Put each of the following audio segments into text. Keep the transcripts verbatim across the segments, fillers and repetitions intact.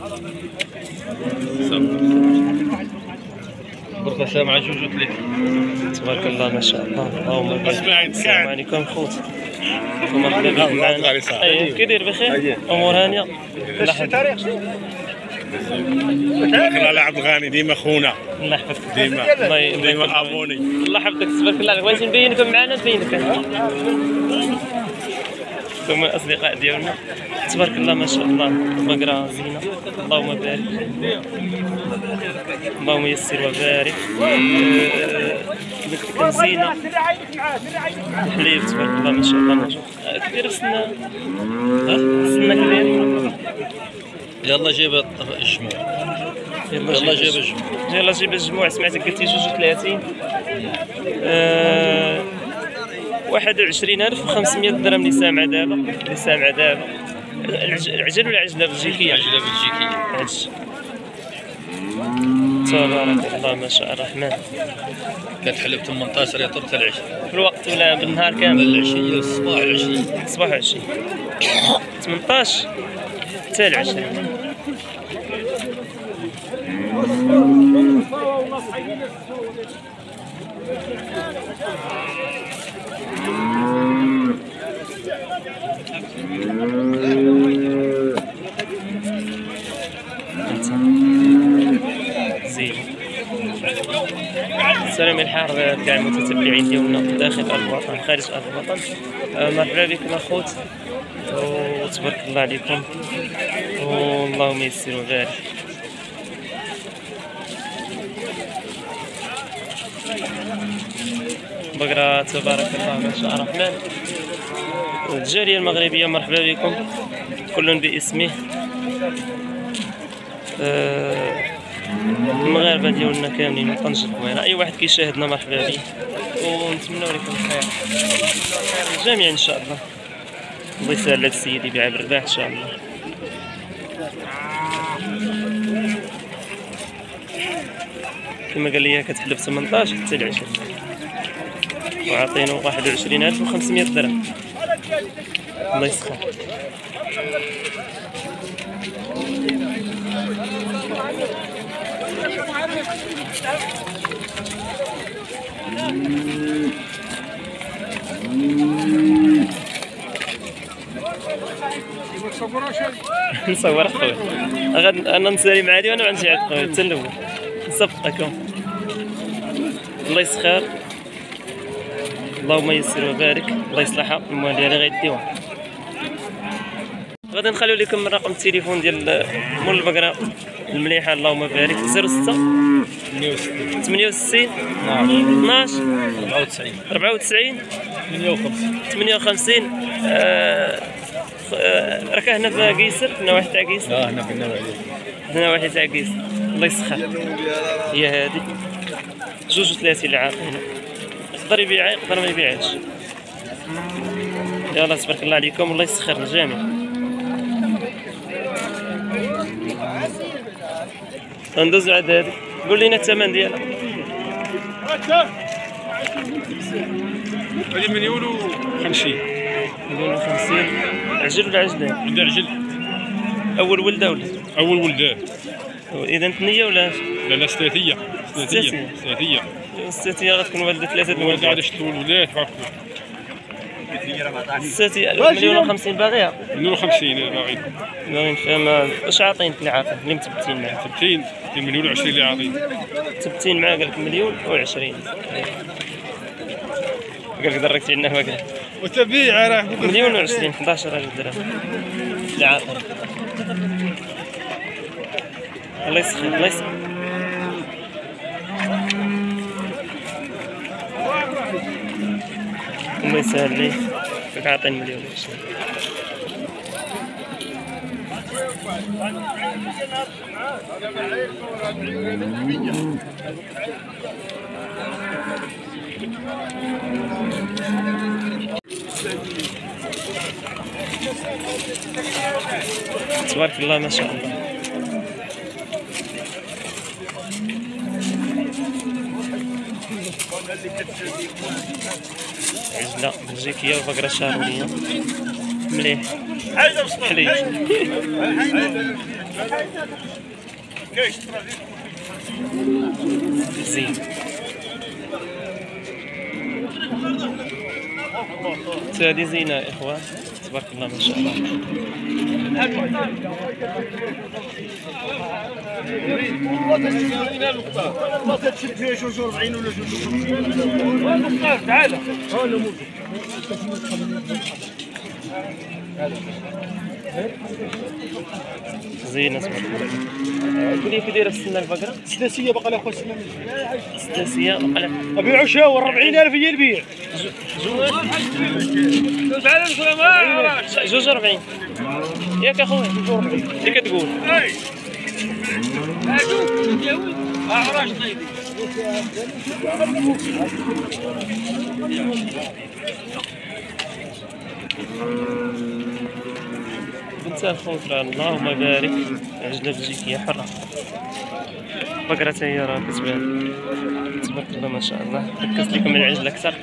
برك سامعة جوج وثلاثين. تبارك الله ما شاء الله. اللهم بارك. السلام عليكم خوت. مرحبا بكم معنا. اييه كي داير بخير؟ امور هانيه؟ الله على عبد الغني ديما خونا. الله يحفظك. ديما ديما ابوني. الله يحفظك تبارك الله. بغيتي نبينكم معنا نبينك. ثم الاصدقاء ديالنا تبارك الله ما شاء الله. بقره زينه اللهم بارك. اللهم يسر وبارك. قلت لكم زينه حليب تبارك الله ما شاء الله. كبير السنه. السنه كبير. يلا جيب الجموع. يلا جيب الجموع. يلا جيب الجموع. سمعتك قلتي جوج وثلاثين. أه واحد وعشرين ألف وخمسمية درهم اللي سامعة دابا. اللي سامعة دابا. العجل ولا عجلة بلجيكية؟ عجلة بلجيكية. عجل. تبارك الله ما شاء الرحمن. كتحلب ثمنطاش ريطر حتى العشية. في الوقت ولا بالنهار كامل؟ العشية الصباح العشية. الصباح والعشية. ثمنطاش حتى العشية. زين. السلام الحار كاع المتتبعين ديالنا داخل الوطن خارج الوطن. مرحبا بكم اخوت وتبارك الله عليكم واللهم يسر وبارك. بقرة تبارك الله ما شاء الرحمن. الجالية المغربية مرحبا بكم كل باسمه. أه المغاربة ديالنا كاملين من طنجة القويرة. أي واحد كيشاهدنا مرحبا به ونتمنى لكم الخير الجميع إن شاء الله. الله يسهل على السيد يبيع بالرباح إن شاء الله. كما قال لي كتحلب ثمنطاش حتى العشرين وعاطينو واحد وعشرين ألف وخمسمية درهم. الله يسخر. نصور اخويا غاد انا نسالي مع هادي وانا ما عنديش عاد خويا حتى الاول نصفقكم. الله يسخر. اللهم يسر وبارك. الله يصلحها الموال ديالي غيديوها. غادي نخليو لكم رقم التليفون ديال مول البقره المليحه اللهم بارك. صفر ستة ثمانية وستين اثناش أربعة وتسعين أربعة وتسعين ثمانية وخمسين. راك هنا في قيصر؟ هنا واحد تاع قيصر؟ اه هنا في النواحي. هنا واحد تاع قيصر. الله يسخر. هي هادي جوج وثلاثين اللي عاطينا. يقدر يبيعها يقدر ما يبيعهاش. يلا تبارك الله عليكم والله يسخر الجميع. ندوزو عاد هادي. قول لينا الثمن ديالها. هذه مليون وخمسين. مليون وخمسين. عجل ولا عجلان؟ عندها عجل. أول ولدة ولا؟ أول ولدان. إذا ثنية ولا؟ لا لا ثلاثية. ثلاثية. ثلاثية. الستية غتكون والدة ثلاثة الولدات. والدة عاد شتو الولاد بارك. الستية مليون وخمسين باغيها؟ مليون وخمسين باغي. باغي نفهم. واش عاطينك اللي عاطينك اللي مثبتين معاه؟ مثبتين في مليون وعشرين اللي عاطين. مثبتين معاه قال لك مليون وعشرين. قال لك دركتي عندنا هو قال. وتبيع راه مليون وعشرين حداش ألف درهم اللي عاطينك. الله يسخر الله يسخر. الله يسهل ليه راك عاطيني مليون وعشرين. تبارك الله ما شاء الله. عجلة بلجيكية وبقرة شارونية مليح حليب. زين. هذه زينة يا إخوان، تبارك الله ما شاء الله. زينة تبارك الله. قولي كي دايرة السنة البقرة؟ سداسية بقى لها خويا سنة. سداسية بقى لها. أبيعو شاور أربعين ألف هي البيع. جوج وربعين ياك اخويا، جوج وربعين اللي كتقول. بنت الخضرة اللهم بارك، عجلة بلجيكية حرة، بقرة هي راه كتبان تبارك الله ما شاء الله. ركزت لكم على العجلة أكثر.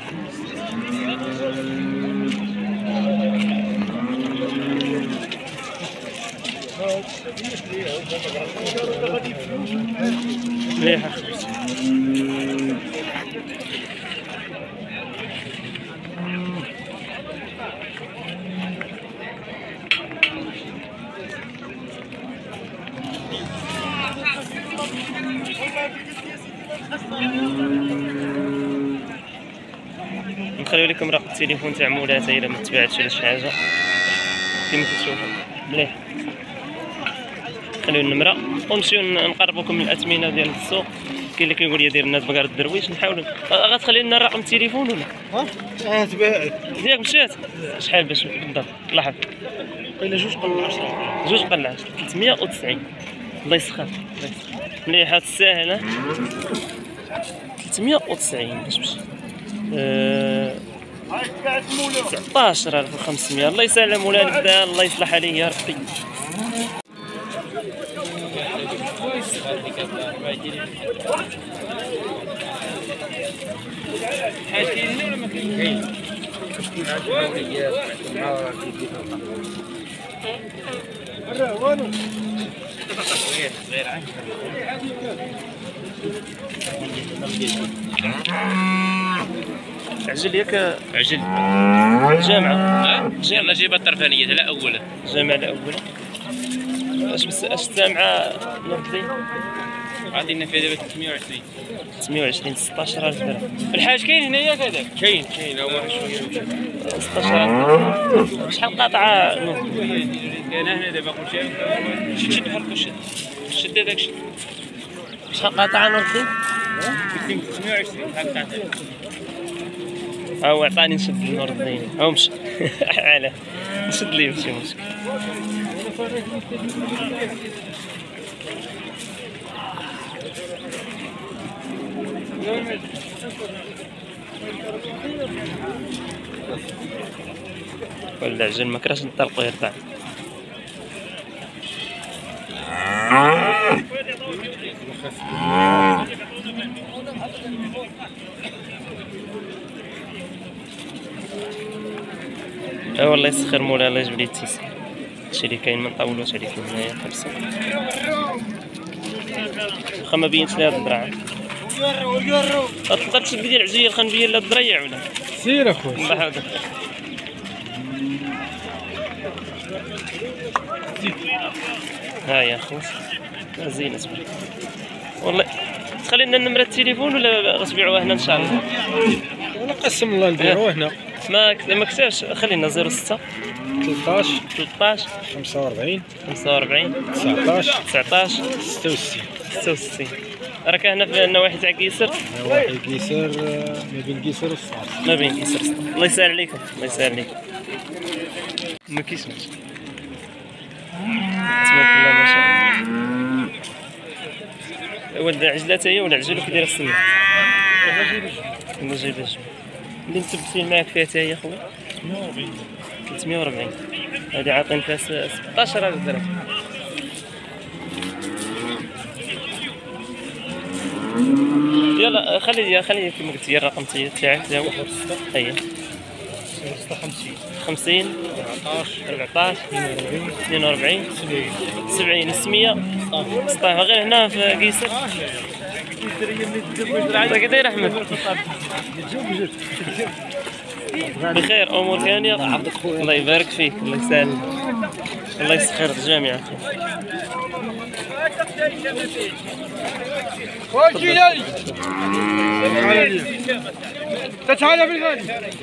مليحة خوتي. نخليو لكم رقم التليفون تاع مولاتها الا ما تباعتش ولا شي حاجه كيما كتشوفوا. مليح، خليو النمره ونمشيو نقربوكم الاثمنه ديال السوق. كاين اللي كيقول لي دير لنا بقره الدرويش، نحاولوا. غتخلي لنا رقم التليفون ولا؟ ها تباعت ياك مشات شحال باش بالضبط؟ الله يحفظك. قيله جوج قل عشرة. جوج قل عشرة ثلاثمية وتسعين. الله يسخر الله يسخر. مليحه تستاهل. ثلاثمية وتسعين باش مشي. أه... تسعطاش ألف وخمسمية. الله يسلم ولا نبدا، الله يصلح عليه يا ربي. عجل ياك عجل جامعة. يلا جيب الطرفانية لا أولا. جامعة الأولى. اش بس اش السامعة نور الدين؟ عطينا فيها دابا ثلاثمية وعشرين. ثلاثمية وعشرين ستطاش ألف درهم. الحاج كاين هنايا هذاك؟ كاين كاين هو شوية. ستطاش ألف درهم. شحال قاطعة نور؟ كاين هنا دابا كلشي. شد شد بحال شد. شد هذاك شد. شحال قاطعة نور الدين؟ ثلاثمية وعشرين بحال قاطع. ها هو عطاني نشد نور الدين. ها مشى. علاه نشد ليه ماشي مشكل. ولا عجل ما كراش نطلقو يرتاح. اه والله يسخر مولا، الله يجبر لي التيسير. هادشي اللي كاين ما نطولوش عليكم هنايا خمسة. واخا ما بينش لي هاد الدرع. تقدر تشد لي العجيل خنبين لا الدريع ولا؟ سير اخويا. الله هذا. ها يا خوت زينة تبارك والله. تخلي لنا نمرة التليفون ولا غتبيعوها هنا ان شاء الله؟ نقسم الله نبيعوه هنا. ما ما كتبش، خلينا صفر ستة ثلاثطاش ثلاثطاش خمسة وأربعين خمسة وأربعين تسعطاش تسعطاش ستة وستين. ستة وستين. راك هنا في النواحي تاع قيصر. واحد قيصر ما بين قيصر والصاص. ما بين قيصر والصاص. الله يسهل عليكم الله يسهل عليكم. ما كيسمعش تبارك الله ما شاء الله. ولد عجلة هي ولا عجلو كيدير السنة؟ الله يجيب الجمل. اللي متبتين معاك فيها تا هي خويا؟ ثلاثمية وأربعين. هادي عاطين فيها ستطاش ألف درهم. يلا خلي خلي كيما قلت لي الرقم تاعك تا هو. هيا خمسين خمسين أربعطاش اثنين وأربعين سبعين سمية ستة غير هنا في قيسر. كي داير أحمد؟ بخير أمور ثانية؟ الله يبارك فيك، الله يسهل، الله يسخر الجميع. تعال بالغالي.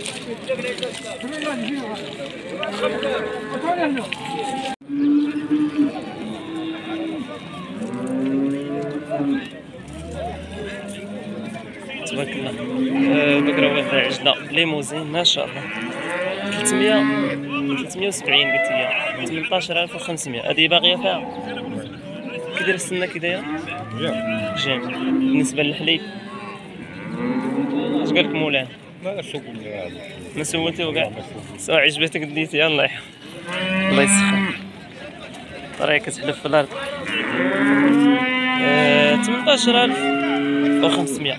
تبارك الله. أه بكره واحد عجله ليموزين ما شاء الله ثلاثمية ثلاثمية وسبعين قلت لي ثمنطاش ألف وخمسمية. هذه باغيه فيها كي داير السنه كي داير جامد. بالنسبه للحليب اش قال لك مولانا؟ ما سوق ما سولتيه كاع؟ سواء عجبتك ديتي يلاه يحيى الله يسخر. راهي كتحلف في الارض. أه ثمنطاش ألف وخمسمية.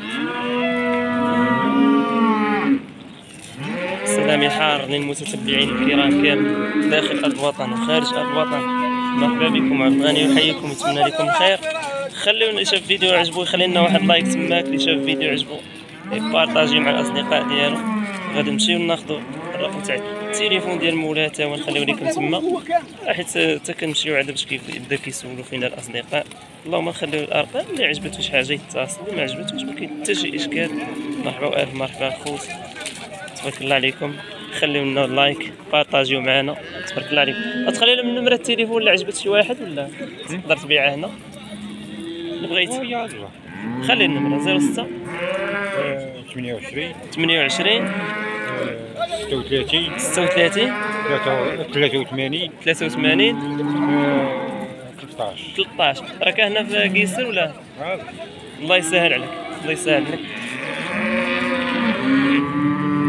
السلام حار للمتتبعين الكرام كامل داخل ارض الوطن وخارج ارض الوطن. مرحبا بكم عبد الغني ويحييكم ويتمنى لكم الخير. خليونا اللي شاف فيديو عجبو يخلي لنا واحد لايك تماك، اللي شاف فيديو عجبو يبارطاجي مع الاصدقاء ديالو. غادي نمشيو ناخذوا الرقم تاع التليفون ديال مولاها تا هو نخليو لكم تما، حيت حتى كنمشيو عاد باش كيبدا كيسولوا فينا الاصدقاء. اللهم نخليو الارقام اللي عجبتو شي حاجه يتصل، اللي ما عجبتوش ما كاين حتى شي اشكال. مرحبا والف مرحبا خوت، تبارك الله عليكم. خليو لنا لايك بارطاجيو معنا، تبارك الله عليكم. تخلي لهم نمره التليفون اللي عجبت شي واحد ولا تقدر تبيعها هنا اللي بغيتي. خلي النمره صفر ستة ثمانية وعشرين ثمانية وعشرين ستة وثلاثين ستة وثلاثين ثلاثة وثمانين ثلاثة وثمانين ثلاثطاش. ثلاطاش. راك هنا في قيسر ولا؟ الله يسهل عليك، الله يسهل عليك.